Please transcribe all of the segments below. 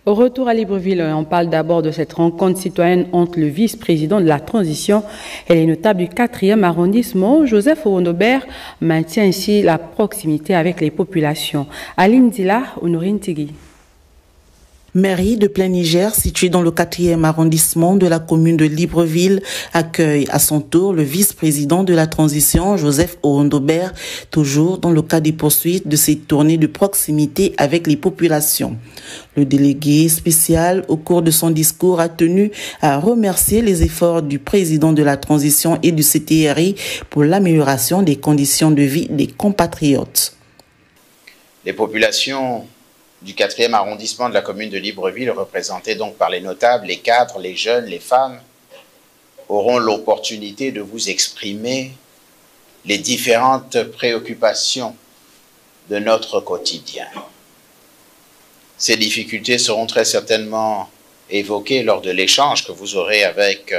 Au retour à Libreville, on parle d'abord de cette rencontre citoyenne entre le vice-président de la transition et les notables du 4e arrondissement. Joseph Oondobert maintient ainsi la proximité avec les populations. Aline Dila, Honorine Tigui. Mairie de Plein Niger, située dans le 4e arrondissement de la commune de Libreville, accueille à son tour le vice-président de la transition, Joseph Oondobert, toujours dans le cadre des poursuites de cette tournée de proximité avec les populations. Le délégué spécial, au cours de son discours, a tenu à remercier les efforts du président de la transition et du CTRI pour l'amélioration des conditions de vie des compatriotes. Les populations du 4e arrondissement de la commune de Libreville, représentées donc par les notables, les cadres, les jeunes, les femmes, auront l'opportunité de vous exprimer les différentes préoccupations de notre quotidien. Ces difficultés seront très certainement évoquées lors de l'échange que vous aurez avec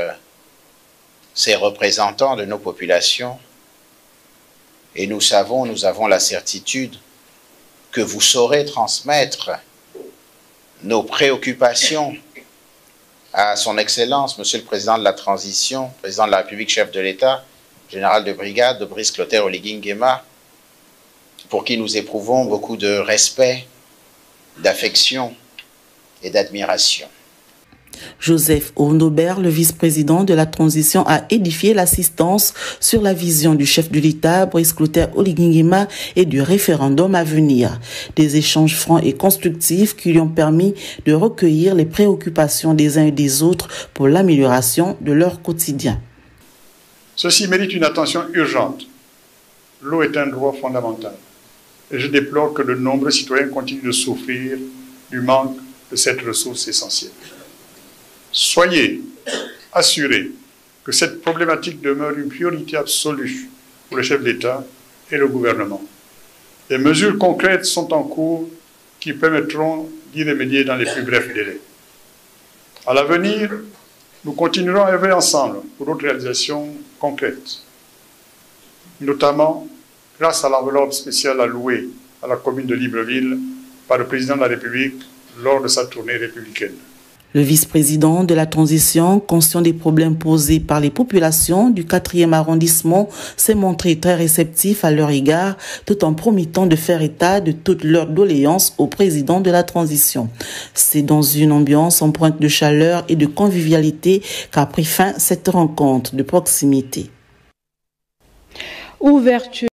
ces représentants de nos populations. Et nous avons la certitude que vous saurez transmettre nos préoccupations à son Excellence, Monsieur le Président de la Transition, Président de la République, chef de l'État, général de brigade, de Brice Clotaire Oligui Nguema, pour qui nous éprouvons beaucoup de respect, d'affection et d'admiration. Joseph Oondobert, le vice-président de la transition, a édifié l'assistance sur la vision du chef de l'État, Brice Clotaire Oligui Nguema, et du référendum à venir. Des échanges francs et constructifs qui lui ont permis de recueillir les préoccupations des uns et des autres pour l'amélioration de leur quotidien. Ceci mérite une attention urgente. L'eau est un droit fondamental. Et je déplore que de nombreux citoyens continuent de souffrir du manque de cette ressource essentielle. Soyez assurés que cette problématique demeure une priorité absolue pour le chef d'État et le gouvernement. Des mesures concrètes sont en cours qui permettront d'y remédier dans les plus brefs délais. À l'avenir, nous continuerons à œuvrer ensemble pour d'autres réalisations concrètes, notamment grâce à l'enveloppe spéciale allouée à la commune de Libreville par le président de la République lors de sa tournée républicaine. Le vice-président de la transition, conscient des problèmes posés par les populations du 4e arrondissement, s'est montré très réceptif à leur égard, tout en promettant de faire état de toutes leurs doléances au président de la transition. C'est dans une ambiance empreinte de chaleur et de convivialité qu'a pris fin cette rencontre de proximité. Ouverture